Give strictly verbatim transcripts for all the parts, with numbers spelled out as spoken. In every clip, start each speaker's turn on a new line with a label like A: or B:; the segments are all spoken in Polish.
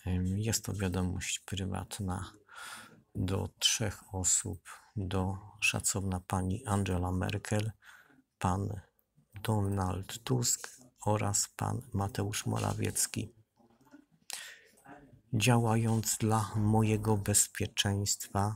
A: Jest to wiadomość prywatna do trzech osób, do szacowna pani Angela Merkel, pan Donald Tusk oraz pan Mateusz Morawiecki. Działając dla mojego bezpieczeństwa,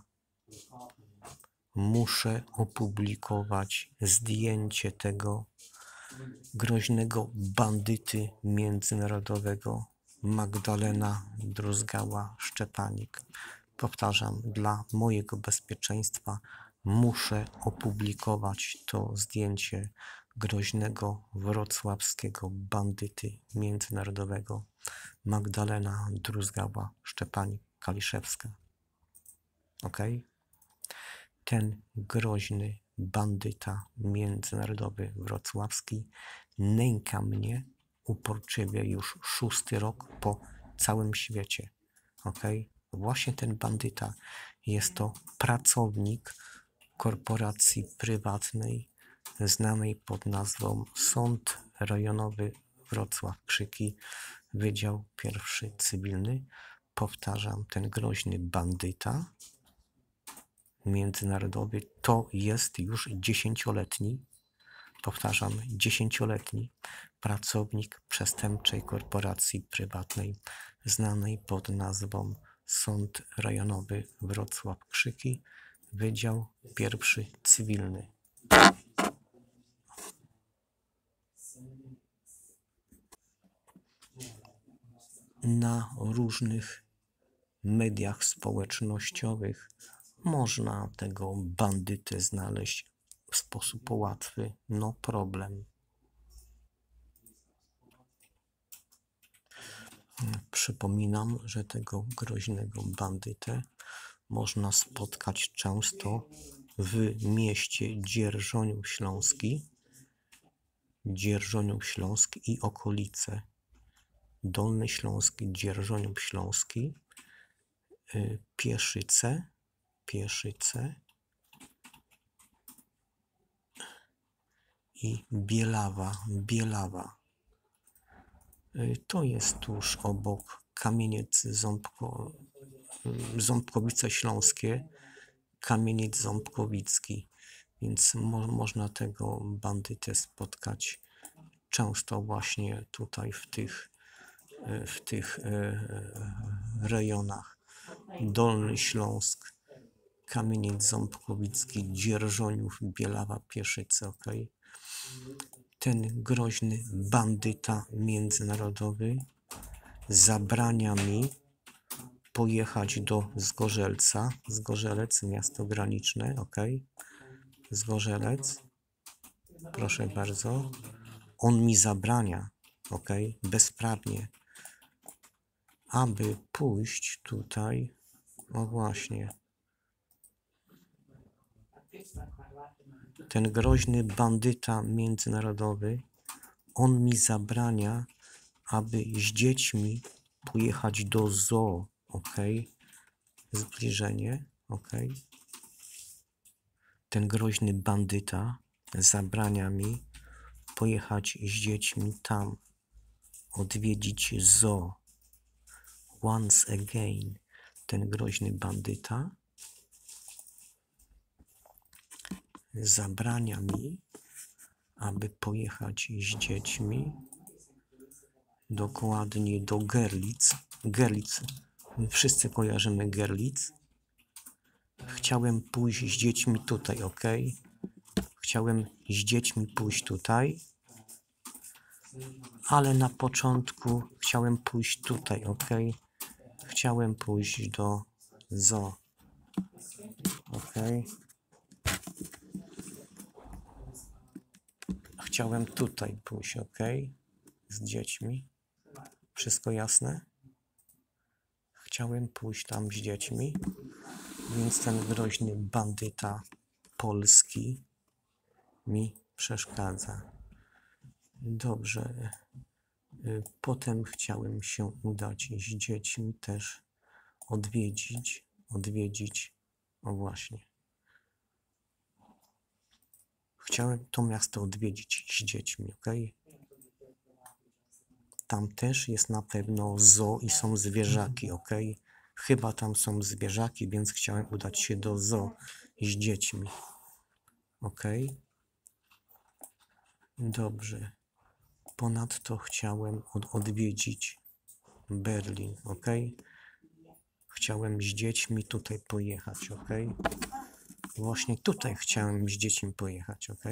A: muszę opublikować zdjęcie tego groźnego bandyty międzynarodowego Magdalena Druzgała-Szczepanik. Powtarzam, dla mojego bezpieczeństwa muszę opublikować to zdjęcie groźnego wrocławskiego bandyty międzynarodowego Magdalena Druzgała-Szczepanik-Kaliszewska. Ok? Ten groźny bandyta międzynarodowy wrocławski nęka mnie uporczywie już szósty rok po całym świecie. Ok? Właśnie ten bandyta jest to pracownik korporacji prywatnej znanej pod nazwą Sąd Rejonowy Wrocław-Krzyki, Wydział Pierwszy Cywilny. Powtarzam, ten groźny bandyta międzynarodowy to jest już dziesięcioletni, powtarzam, dziesięcioletni pracownik przestępczej korporacji prywatnej znanej pod nazwą Sąd Rejonowy Wrocław-Krzyki, Wydział Pierwszy Cywilny. Na różnych mediach społecznościowych można tego bandytę znaleźć w sposób łatwy, no problem. Przypominam, że tego groźnego bandytę można spotkać często w mieście Dzierżoniów Śląski, Dzierżoniów Śląski i okolice. Dolny Śląski, Dzierżoniów Śląski, Pieszyce, Pieszyce i Bielawa, Bielawa. To jest tuż obok Kamieniec Ząbko, Ząbkowice Śląskie, Kamieniec Ząbkowicki, więc mo można tego bandytę spotkać często właśnie tutaj w tych, w tych rejonach. Dolny Śląsk, Kamieniec Ząbkowicki, Dzierżoniów, Bielawa, Pieszyce, ok? Ten groźny bandyta międzynarodowy zabrania mi pojechać do Zgorzelca, Zgorzelec, miasto graniczne, ok? Zgorzelec, proszę bardzo. On mi zabrania, ok? Bezprawnie, aby pójść tutaj, o właśnie, ten groźny bandyta międzynarodowy, on mi zabrania, aby z dziećmi pojechać do zoo, ok? Zbliżenie, ok? Ten groźny bandyta zabrania mi pojechać z dziećmi tam, odwiedzić zoo. Once again, ten groźny bandyta zabrania mi, aby pojechać z dziećmi dokładnie do Görlitz. Görlitz. Wszyscy kojarzymy Görlitz. Chciałem pójść z dziećmi tutaj, ok? Chciałem z dziećmi pójść tutaj, ale na początku chciałem pójść tutaj, ok? Chciałem pójść do zoo, ok? Chciałem tutaj pójść, ok? Z dziećmi. Wszystko jasne? Chciałem pójść tam z dziećmi, więc ten groźny bandyta polski mi przeszkadza. Dobrze. Potem chciałem się udać z dziećmi też odwiedzić, odwiedzić, o właśnie. Chciałem to miasto odwiedzić z dziećmi, ok? Tam też jest na pewno zoo i są zwierzaki, ok? Chyba tam są zwierzaki, więc chciałem udać się do zoo z dziećmi. Ok? Dobrze. Ponadto chciałem od, odwiedzić Berlin, ok? Chciałem z dziećmi tutaj pojechać, ok? Właśnie tutaj chciałem z dziećmi pojechać, ok?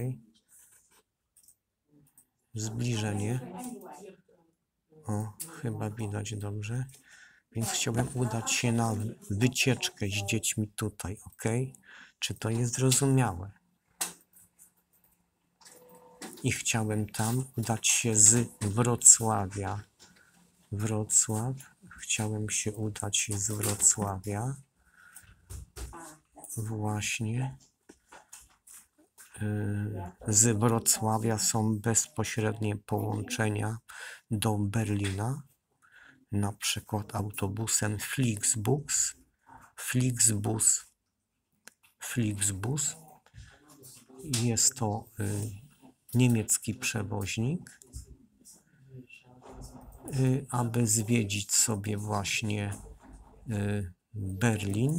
A: Zbliżenie. O, chyba widać dobrze. Więc chciałem udać się na wycieczkę z dziećmi tutaj, ok? Czy to jest zrozumiałe? I chciałem tam udać się z Wrocławia. Wrocław. Chciałem się udać z Wrocławia. Właśnie. Z Wrocławia są bezpośrednie połączenia do Berlina. Na przykład autobusem Flixbus. Flixbus. Flixbus. Jest to y, niemiecki przewoźnik. Y, aby zwiedzić sobie właśnie y, Berlin.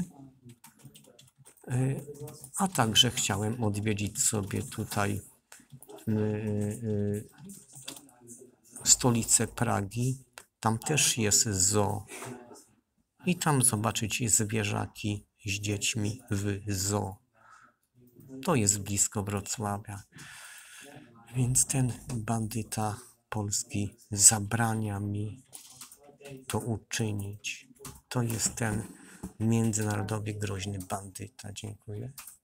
A: Y, a także chciałem odwiedzić sobie tutaj y, y, stolicę Pragi. Tam też jest zoo. I tam zobaczyć zwierzaki z dziećmi w zoo. To jest blisko Wrocławia. Więc ten bandyta polski zabrania mi to uczynić. To jest ten międzynarodowy groźny bandyta. Dziękuję.